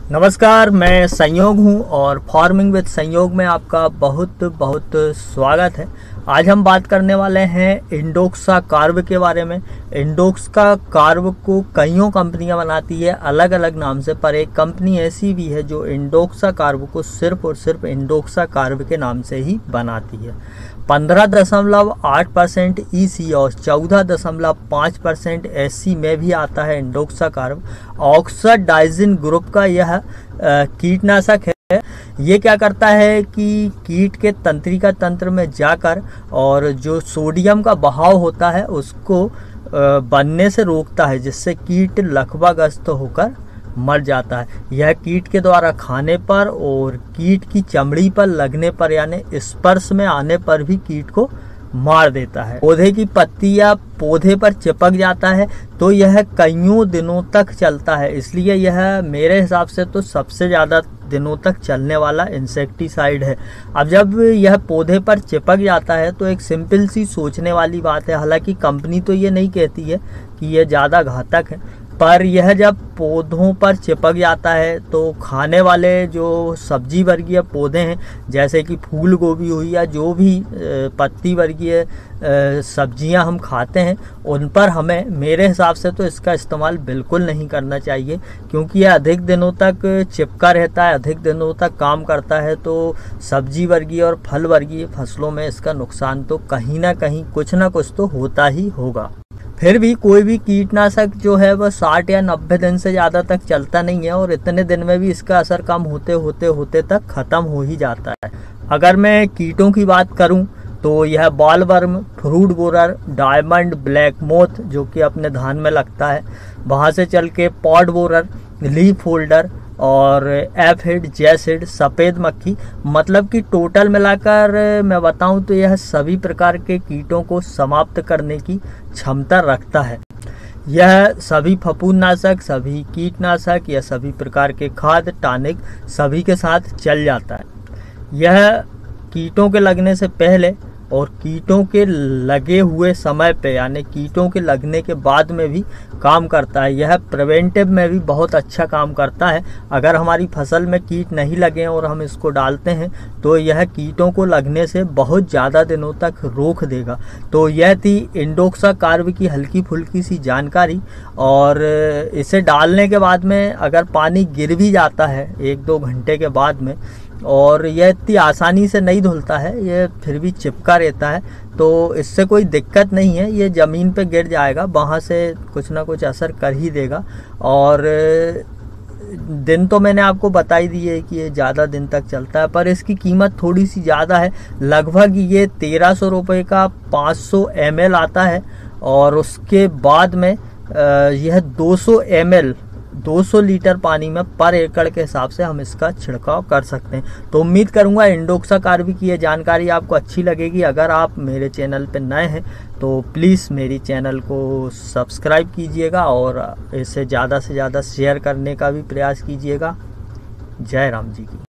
नमस्कार, मैं संयोग हूं और फार्मिंग विद संयोग में आपका बहुत बहुत स्वागत है। आज हम बात करने वाले हैं इंडोक्सा कार्ब के बारे में। इंडोक्सा कार्ब को कईयों कंपनियां बनाती है अलग अलग नाम से, पर एक कंपनी ऐसी भी है जो इंडोक्सा कार्ब को सिर्फ और सिर्फ इंडोक्सा कार्ब के नाम से ही बनाती है। 15.8% EC और 14.5% SC में भी आता है इंडोक्सा कार्ब। ऑक्साडाइजिन ग्रुप का यह कीटनाशक है। ये क्या करता है कि कीट के तंत्रिका तंत्र में जाकर और जो सोडियम का बहाव होता है उसको बनने से रोकता है, जिससे कीट लकवाग्रस्त होकर मर जाता है। यह कीट के द्वारा खाने पर और कीट की चमड़ी पर लगने पर यानी स्पर्श में आने पर भी कीट को मार देता है। पौधे की पत्तियां पौधे पर चिपक जाता है तो यह कईयों दिनों तक चलता है, इसलिए यह मेरे हिसाब से तो सबसे ज़्यादा दिनों तक चलने वाला इंसेक्टिसाइड है। अब जब यह पौधे पर चिपक जाता है तो एक सिंपल सी सोचने वाली बात है, हालांकि कंपनी तो ये नहीं कहती है कि यह ज़्यादा घातक है, पर यह जब पौधों पर चिपक जाता है तो खाने वाले जो सब्जी वर्गीय पौधे हैं, जैसे कि फूल गोभी हुई या जो भी पत्ती वर्गीय सब्जियां हम खाते हैं, उन पर हमें मेरे हिसाब से तो इसका इस्तेमाल बिल्कुल नहीं करना चाहिए, क्योंकि यह अधिक दिनों तक चिपका रहता है, अधिक दिनों तक काम करता है। तो सब्जी वर्गीय और फल वर्गीय फसलों में इसका नुकसान तो कहीं ना कहीं कुछ ना कुछ तो होता ही होगा। फिर भी कोई भी कीटनाशक जो है वह 60 या 90 दिन से ज़्यादा तक चलता नहीं है, और इतने दिन में भी इसका असर कम होते होते होते तक ख़त्म हो ही जाता है। अगर मैं कीटों की बात करूं तो यह bollworm, fruit borer, diamond black moth जो कि अपने धान में लगता है, वहाँ से चल के पॉड बोरर, लीफ होल्डर और एफिड, जैसिड, सफ़ेद मक्खी, मतलब कि टोटल मिलाकर मैं बताऊं तो यह सभी प्रकार के कीटों को समाप्त करने की क्षमता रखता है। यह सभी फफूंदनाशक, सभी कीटनाशक या सभी प्रकार के खाद टॉनिक सभी के साथ चल जाता है। यह कीटों के लगने से पहले और कीटों के लगे हुए समय पे यानी कीटों के लगने के बाद में भी काम करता है। यह प्रिवेंटिव में भी बहुत अच्छा काम करता है। अगर हमारी फसल में कीट नहीं लगे और हम इसको डालते हैं तो यह कीटों को लगने से बहुत ज़्यादा दिनों तक रोक देगा। तो यह थी इंडोक्सा कार्ब की हल्की फुल्की सी जानकारी। और इसे डालने के बाद में अगर पानी गिर भी जाता है 1-2 घंटे के बाद में, और यह इतनी आसानी से नहीं धुलता है, यह फिर भी चिपका रहता है, तो इससे कोई दिक्कत नहीं है। ये ज़मीन पे गिर जाएगा, वहाँ से कुछ ना कुछ असर कर ही देगा। और दिन तो मैंने आपको बता ही दी है कि ये ज़्यादा दिन तक चलता है, पर इसकी कीमत थोड़ी सी ज़्यादा है। लगभग ये 1300 रुपये का 500 ml आता है, और उसके बाद में यह 200 ml 200 लीटर पानी में पर एकड़ के हिसाब से हम इसका छिड़काव कर सकते हैं। तो उम्मीद करूंगा इंडोक्सा कार्ब की ये जानकारी आपको अच्छी लगेगी। अगर आप मेरे चैनल पर नए हैं तो प्लीज़ मेरी चैनल को सब्सक्राइब कीजिएगा और इसे ज़्यादा से ज़्यादा शेयर करने का भी प्रयास कीजिएगा। जय राम जी की।